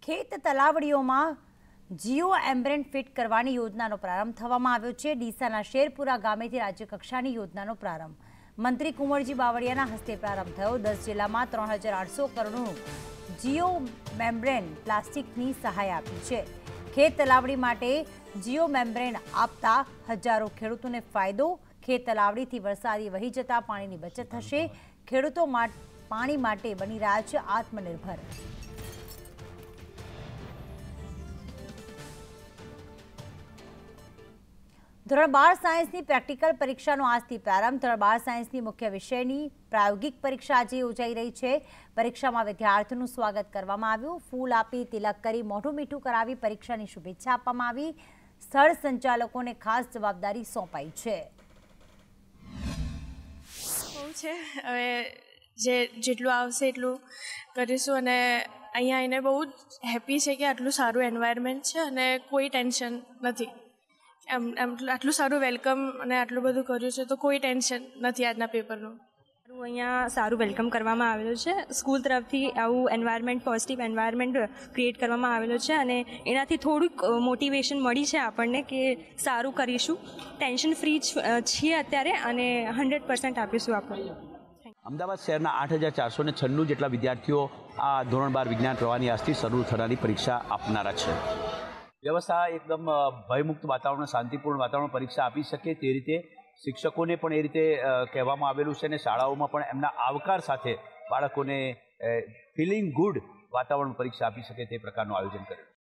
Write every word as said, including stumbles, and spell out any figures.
ખેત તલાવડીઓમાં જીઓ એમ્બ્રેન ફિટ કરવાની યોજનાનો પ્રારંભ થવામાં આવ્યો છે। ડીસાના શેરપુરા ગામેથી રાજ્યકક્ષાની યોજનાનો પ્રારંભ મંત્રી કુંવરજી બાવળિયાના હસ્તે પ્રારંભ થયો। દસ જિલ્લામાં ત્રણ હજાર આઠસો કરોડનું જીઓ મેમ્બ્રેન પ્લાસ્ટિકની સહાય આપી છે। ખેત તલાવડી માટે જીઓ મેમ્બ્રેન આપતા હજારો ખેડૂતોને ફાયદો। ખેત તલાવડીથી વરસાદી વહી જતા પાણીની બચત થશે। ખેડૂતો પાણી માટે બની રહ્યા છે આત્મનિર્ભર। ધોરણ બાર સાયન્સની પ્રેક્ટિકલ પરીક્ષાનો આજથી પ્રારંભ। ધોરણ બાર સાયન્સની મુખ્ય વિષયની પ્રાયોગિક પરીક્ષા આજે યોજાઈ રહી છે। પરીક્ષામાં વિદ્યાર્થીઓનું સ્વાગત કરવામાં આવ્યું। ફૂલ આપી તિલક કરી મોઢું મીઠું કરાવી પરીક્ષાની શુભેચ્છા આપવામાં આવી। સ્થળ સંચાલકોને ખાસ જવાબદારી સોંપાઈ છે। બહુ છે, હવે જે જેટલું આવશે એટલું કરીશું અને અહીંયા આવીને બહુ હેપી છે કે આટલું સારું એન્વાયરમેન્ટ છે અને કોઈ ટેન્શન નથી। એમ એમ આટલું સારું વેલકમ અને આટલું બધું કર્યું છે તો કોઈ ટેન્શન નથી આજના પેપરનું। અહીંયા સારું વેલકમ કરવામાં આવેલું છે। સ્કૂલ તરફથી આવું એન્વાયરમેન્ટ પોઝિટિવ એન્વાયરમેન્ટ ક્રિએટ કરવામાં આવેલું છે અને એનાથી થોડુંક મોટિવેશન મળી છે આપણને કે સારું કરીશું, ટેન્શન ફ્રી છીએ અત્યારે અને હંડ્રેડ પર્સન્ટ આપીશું આપણે। અમદાવાદ શહેરના આઠ હજાર ચારસો ને છન્નું જેટલા વિદ્યાર્થીઓ આ ધોરણ બાર વિજ્ઞાન પ્રવાહની આજથી શરૂ થનારી પરીક્ષા આપનારા છે। વ્યવસ્થા એકદમ ભયમુક્ત વાતાવરણ, શાંતિપૂર્ણ વાતાવરણ પરીક્ષા આપી શકે તે રીતે શિક્ષકોને પણ એ રીતે કહેવામાં આવેલું છે અને શાળાઓમાં પણ એમના આવકાર સાથે બાળકોને ફિલિંગ ગુડ વાતાવરણ પરીક્ષા આપી શકે તે પ્રકારનું આયોજન કર્યું।